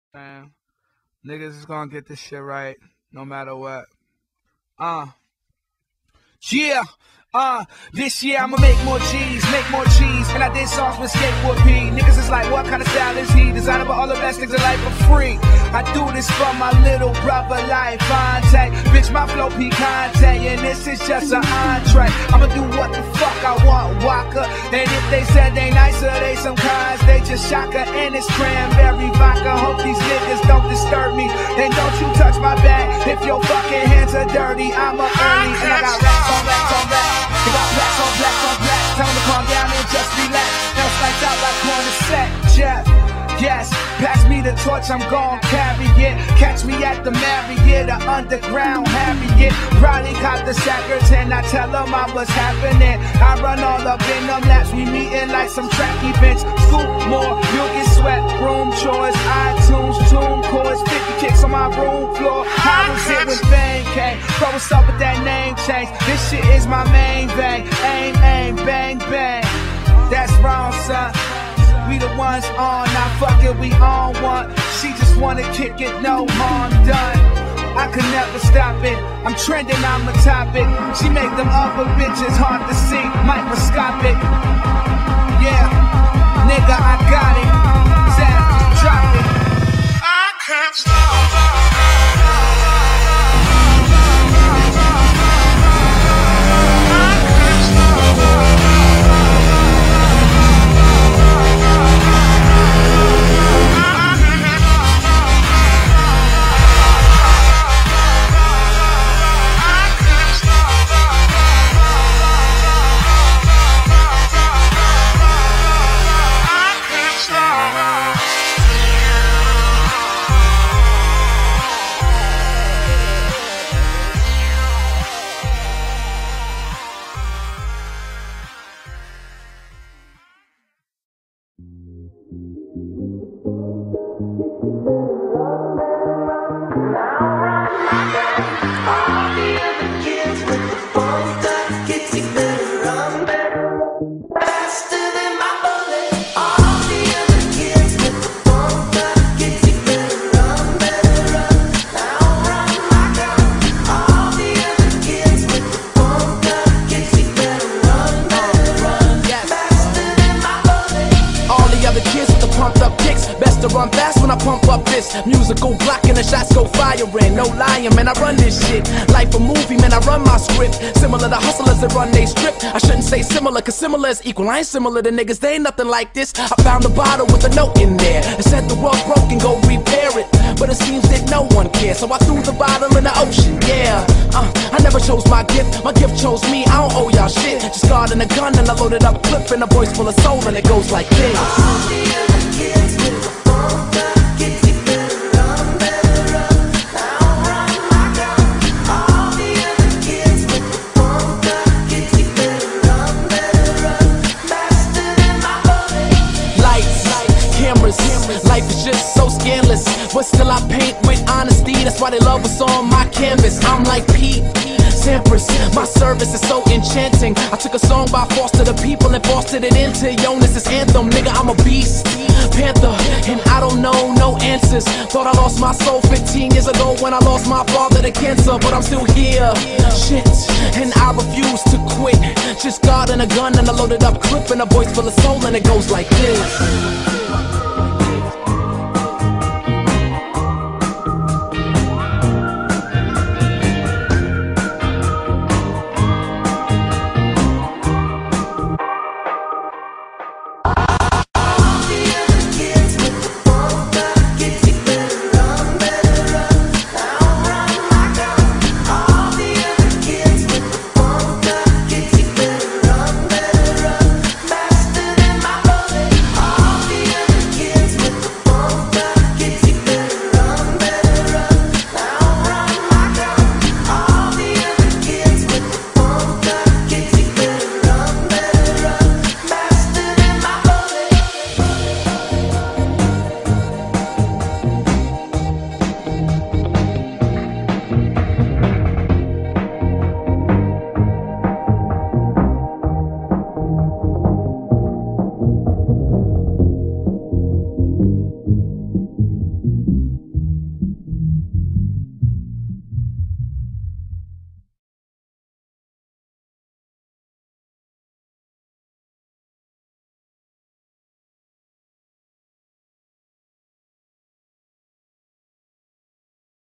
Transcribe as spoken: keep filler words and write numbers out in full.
Man, niggas is gonna get this shit right, no matter what. Uh. Yeah. Uh, this year I'ma make more cheese, make more cheese. And I did songs with Skateboard P. Niggas is like, what kind of style is he? Designing for all the best things in life for free. I do this for my little brother like Fonte. Bitch, my flow Picante, and this is just an entree. I'ma do what the fuck I want, Waka. And if they said they nicer, they some cons, they just shocker. And it's cranberry vodka. Hope these niggas don't disturb me. And don't you touch my bag if your fucking hands are dirty. I'm a early, and I got racks on racks on racks. They got blacks on blacks on blacks. Tell them to calm down and just relax. Now lights out like on the set, Jeff. Yes, pass me the torch, I'm gon' carry it. Catch me at the Marriott, the underground Harriet. Probably caught the sackers and I tell them I was happening. I run all up in them laps, we meeting like some track events. Scoop more, you'll get sweat, room chores, iTunes, tune chords, fifty kicks on my room floor. How was it when Bang came? Bro, what's up with that name change? This shit is my main vein. Aim, aim, bang, bang. That's wrong, son. We the ones on, now fuck it, we on one. She just wanna kick it, no harm done. I could never stop it, I'm trending, I'm a topic. She make them other bitches hard to see, microscopic. Yeah, nigga, I got it. Zach, just drop it. I can't stop. Run fast when I pump up this musical block and the shots go firing. No lying, man, I run this shit like a movie, man, I run my script. Similar to hustlers that run they strip. I shouldn't say similar, cause similar is equal. I ain't similar to niggas, they ain't nothing like this. I found a bottle with a note in there. It said the world broke and go repair it, but it seems that no one cares, so I threw the bottle in the ocean, yeah. uh, I never chose my gift, my gift chose me. I don't owe y'all shit, just guard and a gun and I loaded up a clip and a voice full of soul and it goes like this. All the other kids with the phone get it better run, better run. I don't run my gun. All the other kids with the phone get it better run, better run. Faster than my bullet. Lights, cameras, life is just so scandalous, but still I paint with honesty. That's why they love what's on my canvas. I'm like Pete Sampras, my service is so enchanting. I took a song by Foster the People and fostered it into Jonas' anthem. Nigga, I'm a beast, panther, and I don't know no answers. Thought I lost my soul fifteen years ago when I lost my father to cancer, but I'm still here. Shit, and I refuse to quit. Just God and a gun and a loaded up clip and a voice full of soul and it goes like this.